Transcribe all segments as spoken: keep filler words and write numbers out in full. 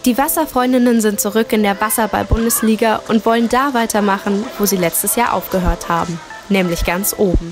Die Wasserfreundinnen sind zurück in der Wasserball-Bundesliga und wollen da weitermachen, wo sie letztes Jahr aufgehört haben, nämlich ganz oben.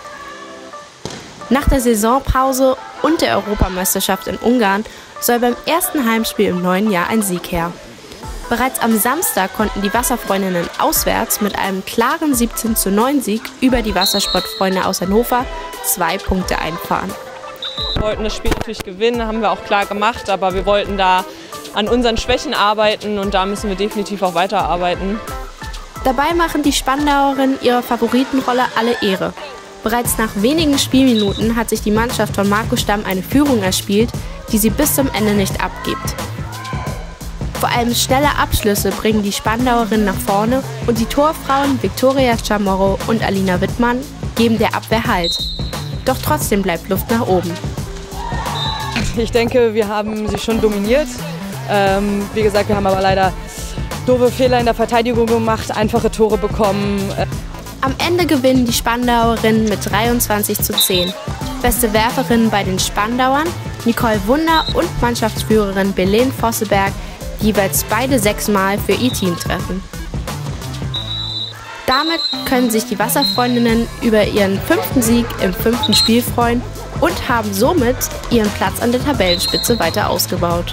Nach der Saisonpause und der Europameisterschaft in Ungarn soll beim ersten Heimspiel im neuen Jahr ein Sieg her. Bereits am Samstag konnten die Wasserfreundinnen auswärts mit einem klaren siebzehn zu neun Sieg über die Wassersportfreunde aus Hannover zwei Punkte einfahren. Wir wollten das Spiel natürlich gewinnen, haben wir auch klar gemacht, aber wir wollten da an unseren Schwächen arbeiten und da müssen wir definitiv auch weiterarbeiten. Dabei machen die Spandauerinnen ihrer Favoritenrolle alle Ehre. Bereits nach wenigen Spielminuten hat sich die Mannschaft von Marco Stamm eine Führung erspielt, die sie bis zum Ende nicht abgibt. Vor allem schnelle Abschlüsse bringen die Spandauerinnen nach vorne und die Torfrauen Viktoria Chamorro und Alina Wittmann geben der Abwehr Halt. Doch trotzdem bleibt Luft nach oben. Ich denke, wir haben sie schon dominiert. Ähm, wie gesagt, wir haben aber leider doofe Fehler in der Verteidigung gemacht, einfache Tore bekommen. Am Ende gewinnen die Spandauerinnen mit dreiundzwanzig zu zehn. Beste Werferin bei den Spandauern Nicole Wunder und Mannschaftsführerin Belen Vosseberg, die jeweils beide sechsmal für ihr Team treffen. Damit können sich die Wasserfreundinnen über ihren fünften Sieg im fünften Spiel freuen und haben somit ihren Platz an der Tabellenspitze weiter ausgebaut.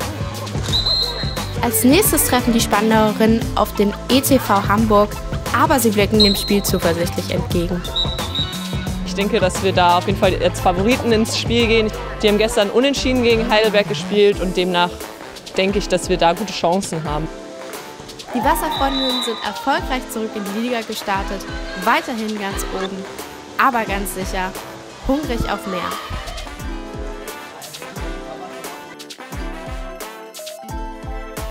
Als nächstes treffen die Spandauerinnen auf den E T V Hamburg, aber sie blicken dem Spiel zuversichtlich entgegen. Ich denke, dass wir da auf jeden Fall als Favoriten ins Spiel gehen. Die haben gestern unentschieden gegen Heidelberg gespielt und demnach denke ich, dass wir da gute Chancen haben. Die Wasserfreundinnen sind erfolgreich zurück in die Liga gestartet, weiterhin ganz oben, aber ganz sicher hungrig auf mehr.